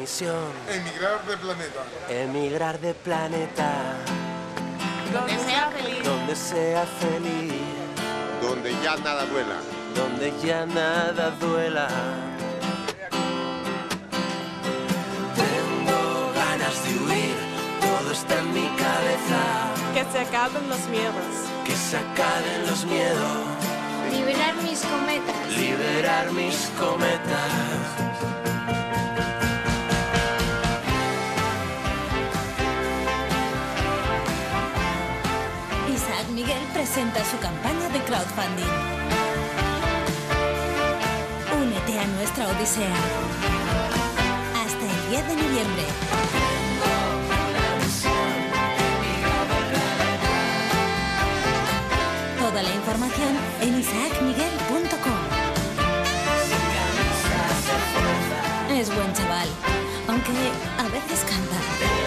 misión. Emigrar de planeta. Emigrar de planeta. Donde sea feliz. Donde sea feliz. Donde ya nada duela. Donde ya nada duela. Tengo ganas de huir, todo está en mi cabeza. Que se acaben los miedos. Que se acaben los miedos. Liberar mis cometas. Liberar mis cometas. Isaac Miguel presenta su campaña de crowdfunding. Únete a nuestra odisea. Hasta el 10 de noviembre. Toda la información en isaacmiguel.com. Es buen chaval, aunque a veces canta.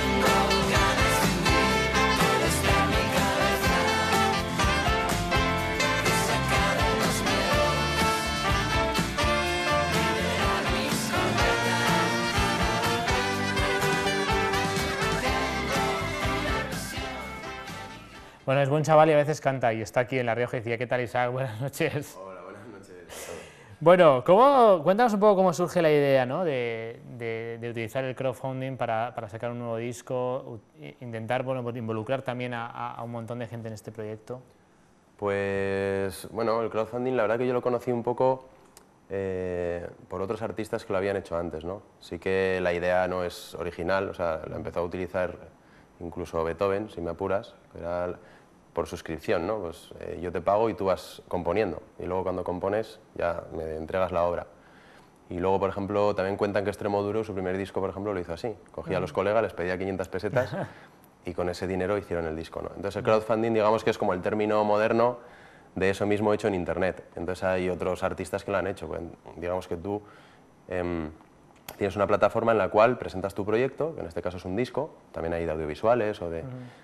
Bueno, es buen chaval y a veces canta y está aquí en La Rioja y decía, ¿qué tal, Isaac? Buenas noches. Hola, buenas noches. Bueno, cuéntanos un poco cómo surge la idea, ¿no?, de utilizar el crowdfunding para sacar un nuevo disco, intentar, bueno, pues involucrar también a un montón de gente en este proyecto. Pues, bueno, el crowdfunding la verdad que yo lo conocí un poco por otros artistas que lo habían hecho antes, ¿no? Sí que la idea no es original, o sea, la empezó a utilizar incluso Beethoven, si me apuras, era por suscripción, ¿no? Pues yo te pago y tú vas componiendo, y luego cuando compones ya me entregas la obra. Y luego, por ejemplo, también cuentan que Extremoduro, su primer disco, por ejemplo, lo hizo así. Cogía a los colegas, les pedía 500 pesetas y con ese dinero hicieron el disco, ¿no? Entonces el crowdfunding, digamos que es como el término moderno de eso mismo hecho en Internet. Entonces hay otros artistas que lo han hecho. Pues, digamos que tú tienes una plataforma en la cual presentas tu proyecto, que en este caso es un disco, también hay de audiovisuales o de...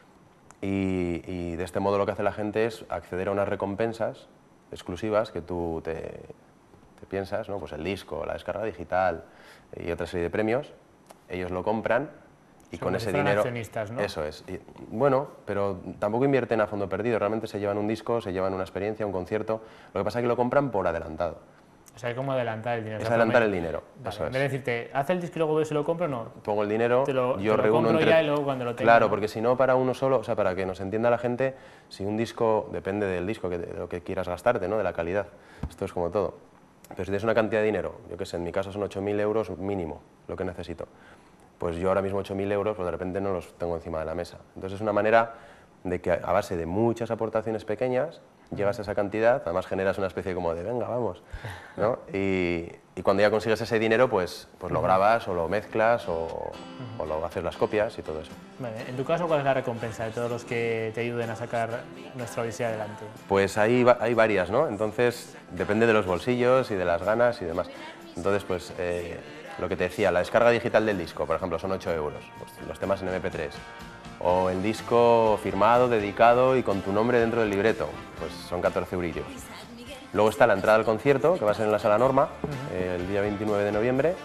Y de este modo lo que hace la gente es acceder a unas recompensas exclusivas que tú te piensas, ¿no? Pues el disco, la descarga digital y otra serie de premios, ellos lo compran y con ese dinero... accionistas, ¿no? Eso es. Y, bueno, pero tampoco invierten a fondo perdido, realmente se llevan un disco, se llevan una experiencia, un concierto, lo que pasa es que lo compran por adelantado. O sea, hay como adelantar el dinero. Es adelantar el dinero, vale, eso es. En vez de decirte, haz el disco y luego se lo compro, no. Pongo el dinero, yo reúno compro entre... ya y luego cuando lo tenga. Claro, ¿no? porque si no para uno solo, o sea, para que nos entienda la gente, si un disco, depende del disco, de lo que quieras gastarte, ¿no?, de la calidad, esto es como todo. Pero si tienes una cantidad de dinero, yo qué sé, en mi caso son 8.000 euros mínimo lo que necesito, pues yo ahora mismo 8.000 euros, pues de repente no los tengo encima de la mesa. Entonces es una manera de que a base de muchas aportaciones pequeñas llegas a esa cantidad, además generas una especie como de venga, vamos, ¿no? Y cuando ya consigues ese dinero, pues lo grabas o lo mezclas o lo haces las copias y todo eso. Vale. En tu caso, ¿cuál es la recompensa de todos los que te ayuden a sacar nuestra odisea adelante? Pues hay varias, ¿no? Entonces depende de los bolsillos y de las ganas y demás. Entonces, pues lo que te decía, la descarga digital del disco, por ejemplo, son 8 euros, pues, los temas en MP3. O el disco firmado, dedicado y con tu nombre dentro del libreto, pues son 14 eurillos. Luego está la entrada al concierto, que va a ser en la Sala Norma, el día 29 de noviembre.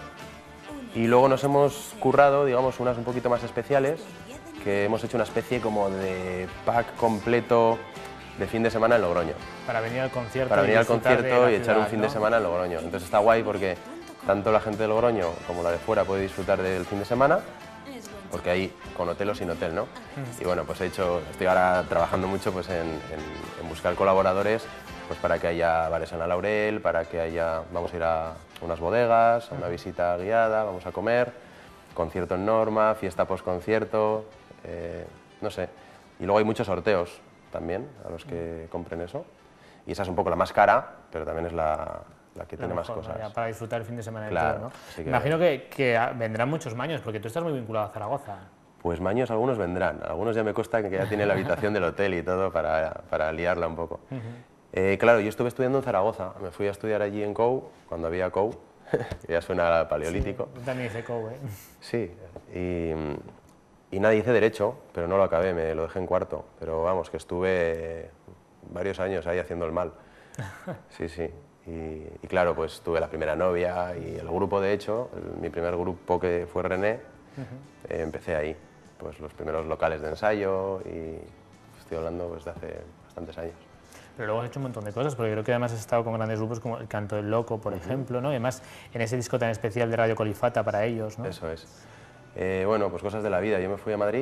Y luego nos hemos currado, digamos, unas un poquito más especiales, que hemos hecho una especie como de pack completo de fin de semana en Logroño. Para venir al concierto. Para venir al concierto y echar un ciudad, fin ¿no? de semana en Logroño. Entonces está guay porque tanto la gente de Logroño como la de fuera puede disfrutar del fin de semana, porque hay con hotel o sin hotel, ¿no? Y bueno, pues estoy ahora trabajando mucho pues en buscar colaboradores pues para que haya bares en la Laurel, para que vamos a ir a unas bodegas, a una visita guiada, vamos a comer, concierto en Norma, fiesta post-concierto, no sé. Y luego hay muchos sorteos también a los que compren eso. Y esa es un poco la más cara, pero también es la que tiene mejor, más cosas. ¿no? Ya para disfrutar el fin de semana Claro, entero, ¿no? sí que... Imagino que vendrán muchos maños, porque tú estás muy vinculado a Zaragoza. Pues maños algunos vendrán, algunos ya me consta que ya tiene la habitación del hotel y todo para liarla un poco. Claro, yo estuve estudiando en Zaragoza, me fui a estudiar allí en COU, cuando había COU, que ya suena a paleolítico. Sí, también hice COU, ¿eh? Sí, y nada, hice Derecho, pero no lo acabé, me lo dejé en cuarto, pero vamos, que estuve varios años ahí haciendo el mal. Sí, sí. Y claro, pues tuve la primera novia y el grupo, de hecho, mi primer grupo que fue René, empecé ahí, pues los primeros locales de ensayo y estoy hablando pues, de hace bastantes años. Pero luego has hecho un montón de cosas, porque creo que además has estado con grandes grupos como El Canto del Loco, por ejemplo, ¿no? Y además en ese disco tan especial de Radio Colifata para ellos, ¿no? Eso es. Bueno, pues cosas de la vida. Yo me fui a Madrid,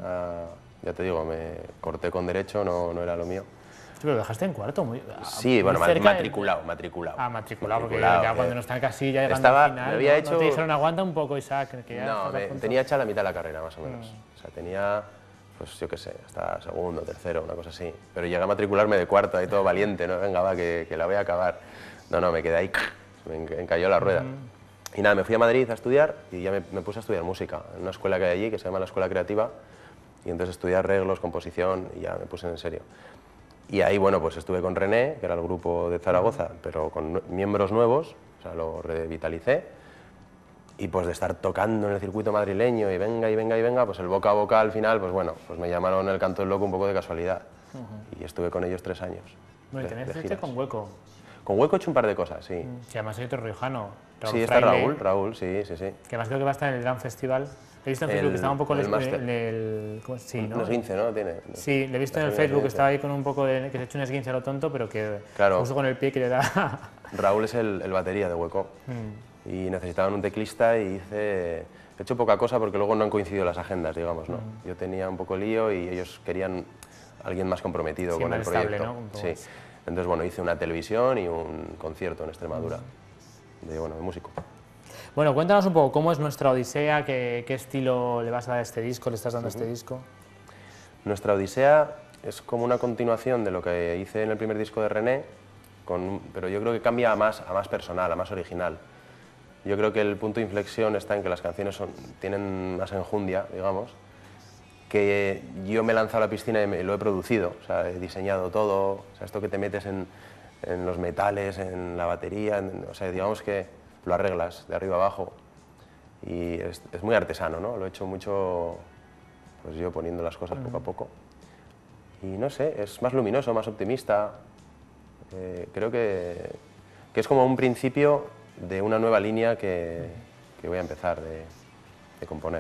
ya te digo, me corté con derecho, no era lo mío. Sí, pero dejaste en cuarto, muy Sí, bueno, cerca matriculado. Ah, matriculado, porque ya cuando no está en casilla, llegando estaba, al final, me había hecho... ¿no te dijeron aguanta un poco, Isaac? Que ya No, tenía hecha la mitad de la carrera, más o menos. O sea, tenía, pues yo qué sé, hasta segundo, tercero, una cosa así. Pero llegué a matricularme de cuarto, ahí todo valiente, ¿no? Venga, va, que la voy a acabar. No, me quedé ahí, me encalló la rueda. Y nada, me fui a Madrid a estudiar y ya me puse a estudiar música en una escuela que hay allí, que se llama la Escuela Creativa, y entonces estudié arreglos, composición y ya me puse en serio. Y ahí, bueno, pues estuve con René, que era el grupo de Zaragoza, pero con miembros nuevos, o sea, lo revitalicé, y pues de estar tocando en el circuito madrileño y venga, pues el boca a boca al final, pues bueno, pues me llamaron El Canto del Loco un poco de casualidad, y estuve con ellos 3 años. Bueno, y también estuviste con Hueco. Con Hueco he hecho un par de cosas, sí. Sí, además hay otro riojano, Raúl Sí, está Fraile, Raúl, sí. que además creo que va a estar en el gran festival. He visto en Facebook que estaba un poco en el... Sí, ¿no? Un esguince, ¿no? Tiene. Sí, le he visto en el Facebook que estaba ahí con un poco de... que se ha hecho un esguince a lo tonto, pero que claro, justo con el pie que le da... Raúl es el batería de Hueco y necesitaban un teclista y he hecho poca cosa porque luego no han coincidido las agendas, digamos, ¿no? Yo tenía un poco lío y ellos querían a alguien más comprometido con el proyecto. Estable, ¿no? Sí. Entonces, bueno, hice una televisión y un concierto en Extremadura de músico. Bueno, cuéntanos un poco cómo es nuestra odisea, qué estilo le vas a dar a este disco, le estás dando a este disco. Nuestra odisea es como una continuación de lo que hice en el primer disco de René, pero yo creo que cambia a más personal, a más original. Yo creo que el punto de inflexión está en que las canciones tienen más enjundia, digamos, que yo me he lanzado a la piscina y lo he producido, o sea, he diseñado todo, o sea, esto que te metes en los metales, en la batería, o sea, digamos que lo arreglas de arriba abajo y es muy artesano, ¿no? Lo he hecho mucho, pues yo poniendo las cosas poco a poco y no sé, es más luminoso, más optimista, creo que es como un principio de una nueva línea que voy a empezar de componer.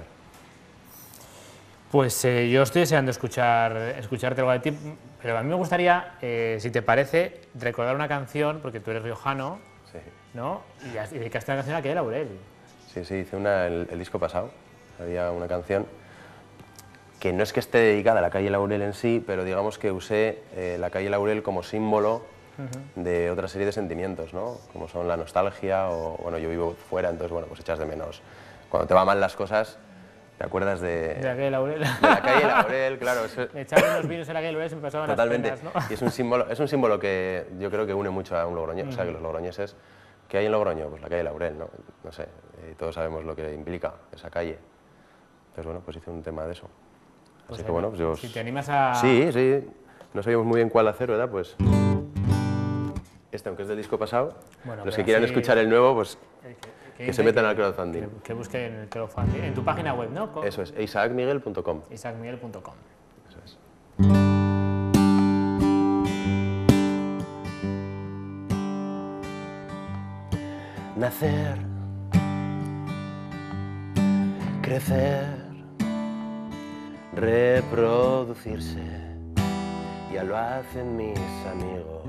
Pues yo estoy deseando escucharte algo de ti, pero a mí me gustaría, si te parece, recordar una canción, porque tú eres riojano, Sí. ¿no? Y dedicaste una canción a la calle Laurel. Sí, hice el disco pasado, había una canción que no es que esté dedicada a la calle Laurel en sí, pero digamos que usé la calle Laurel como símbolo de otra serie de sentimientos, ¿no? Como son la nostalgia o, bueno, yo vivo fuera, entonces, bueno, pues echas de menos. Cuando te van mal las cosas, te acuerdas de la calle Laurel. De la calle Laurel, claro. Echar unos vinos en la calle Laurel se me pasaban totalmente. las penas, ¿no? Y es un símbolo que yo creo que une mucho a un logroñés, o sea, que los logroñeses, ¿qué hay en Logroño? Pues la calle Laurel, ¿no? No sé, todos sabemos lo que implica esa calle. Entonces, bueno, pues hice un tema de eso. Pues así que, bueno, pues si te animas a... Sí, no sabíamos muy bien cuál hacer, ¿verdad? Pues este, aunque es del disco pasado, bueno, los que quieran escuchar el nuevo, pues que se metan al crowdfunding. Que busquen el crowdfunding. En tu página web, ¿no? Eso es, isaacmiguel.com. isaacmiguel.com. Eso es. Nacer, crecer, reproducirse, ya lo hacen mis amigos.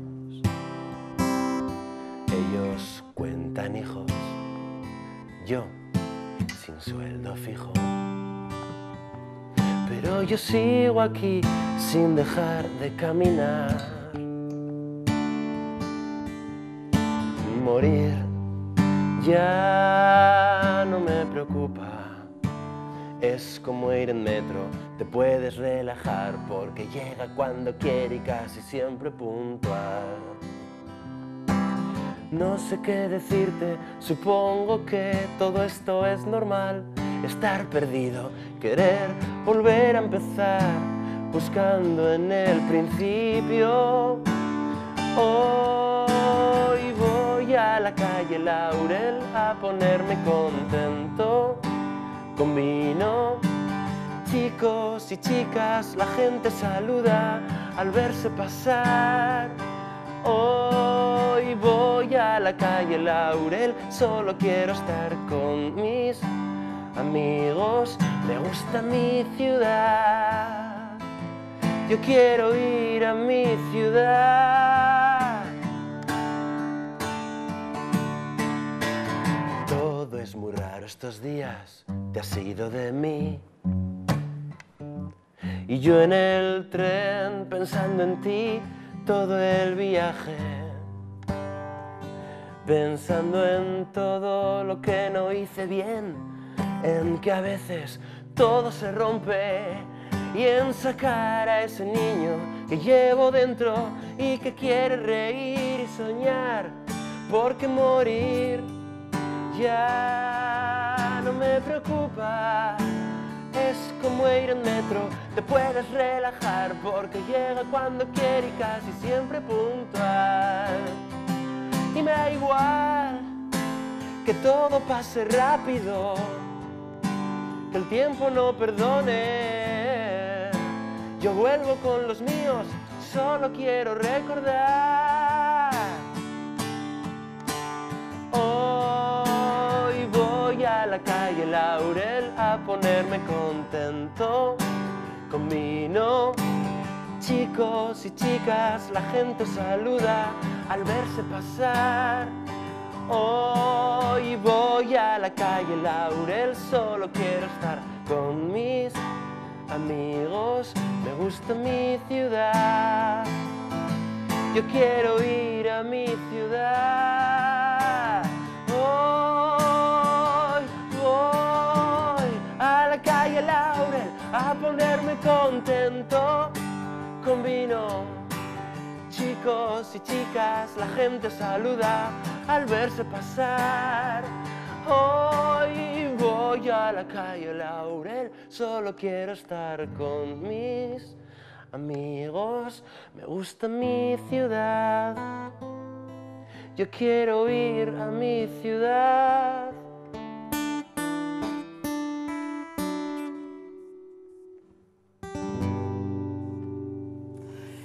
Ellos cuentan hijos, yo sin sueldo fijo. Pero yo sigo aquí sin dejar de caminar. Morir ya no me preocupa. Es como ir en metro, te puedes relajar porque llega cuando quiere y casi siempre puntual. No sé qué decirte, supongo que todo esto es normal. Estar perdido, querer volver a empezar, buscando en el principio. Hoy voy a la calle Laurel a ponerme contento. Combino chicos y chicas, la gente saluda al verse pasar. Hoy Hoy voy a la calle Laurel, solo quiero estar con mis amigos. Me gusta mi ciudad, yo quiero ir a mi ciudad. Todo es muy raro estos días, te has ido de mí. Y yo en el tren pensando en ti todo el viaje, pensando en todo lo que no hice bien, en que a veces todo se rompe, y en sacar a ese niño que llevo dentro y que quiere reír y soñar, porque morir ya no me preocupa. Es como ir en metro, te puedes relajar porque llega cuando quiere y casi siempre puntual. Y me da igual que todo pase rápido, que el tiempo no perdone. Yo vuelvo con los míos, solo quiero recordar. Hoy voy a la calle Laurel a ponerme contento con vino. Chicos y chicas, la gente saluda al verse pasar. Hoy voy a la calle Laurel, solo quiero estar con mis amigos. Me gusta mi ciudad, yo quiero ir a mi ciudad. Hoy voy a la calle Laurel a ponerme contento con vino. Chicos y chicas, la gente saluda al verse pasar. Hoy voy a la calle Laurel, solo quiero estar con mis amigos. Me gusta mi ciudad, yo quiero ir a mi ciudad.